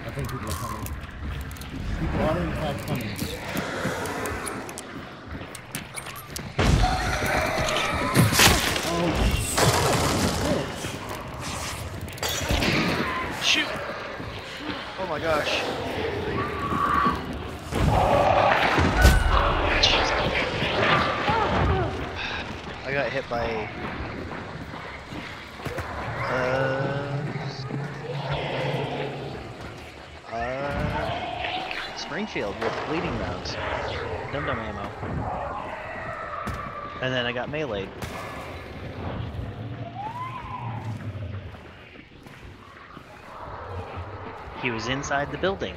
I think people are coming. People are in fact coming. Oh, bitch. Shoot! Oh my gosh. I got hit by Springfield with bleeding rounds. Dum-dum ammo. And then I got meleeed. He was inside the building.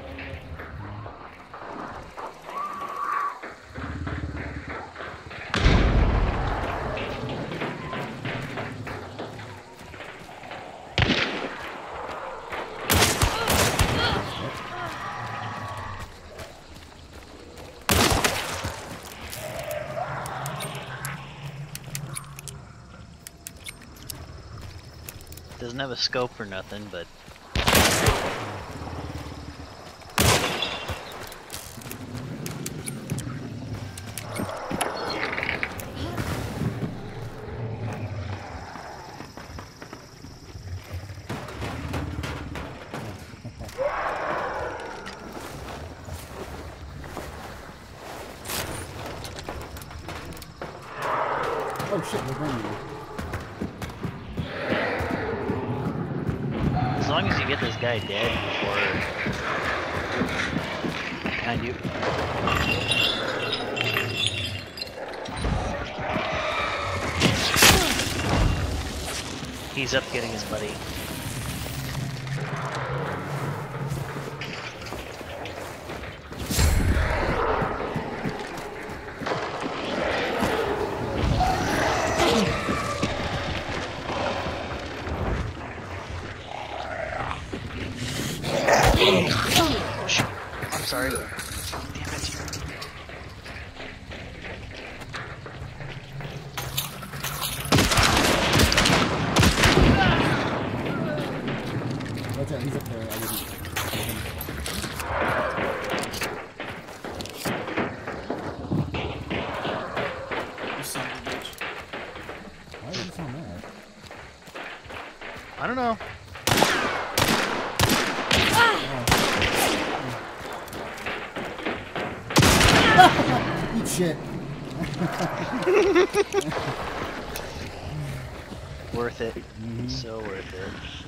Doesn't have a scope or nothing, but oh shit, they're bringing you. as long as you get this guy dead before behind you. He's up getting his buddy. Oh, shoot. I'm sorry. Damn it. Watch out, he's up there. I wouldn't. You son of a bitch. Why are you so mad? I don't know. Eat shit. Worth it. So worth it.